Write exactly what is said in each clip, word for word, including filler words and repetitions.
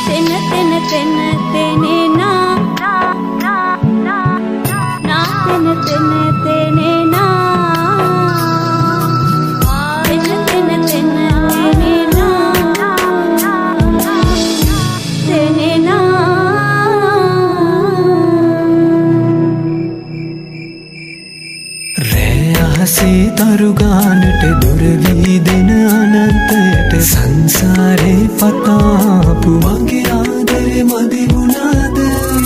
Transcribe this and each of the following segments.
तेन तेन तेन तेने ना ना ना ना तेन तेन तेने ना तेन तेन तेन तेने ना तेने ना रे आहसे तरुगानट दुरवी दिन अनंतයට संसारे पतापु मगे आदरे मदि වුණාද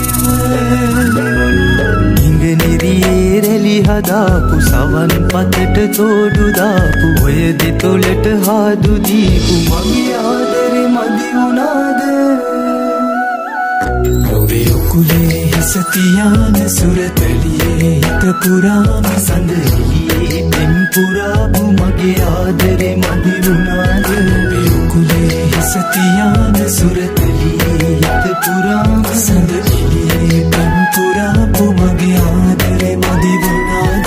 ඉඟ නිරියේ රැලි හදාපු සවන් පතට තෝඩු දාපු ඔය දෙතොලට හාදු දීපු මගේ ආදරේ මදි වුණාද ඔබේ උකුලේ හිස තියාන සුරතලියේ හිත පුරාම සඳ එළියේ පෙම් පුරාපු මගේ ආදරේ මදි වුණාද ඔබේ උකුලේ හිස තියාන සුරතලියේ හිත පුරාම සඳ එළියේ පෙම් පුරාපු මගේ ආදරේ මදි වුණාද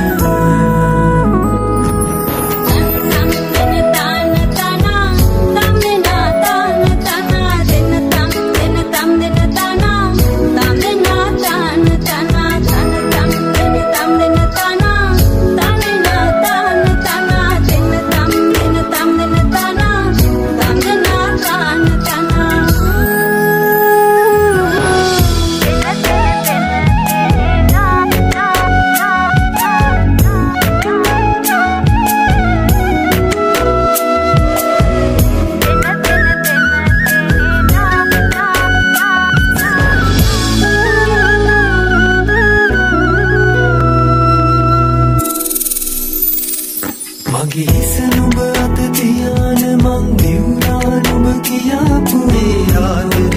මගේ හිස නුඹ අත තියාන මං දිවුනා නුඹ කියාපු ඒ ආදරේ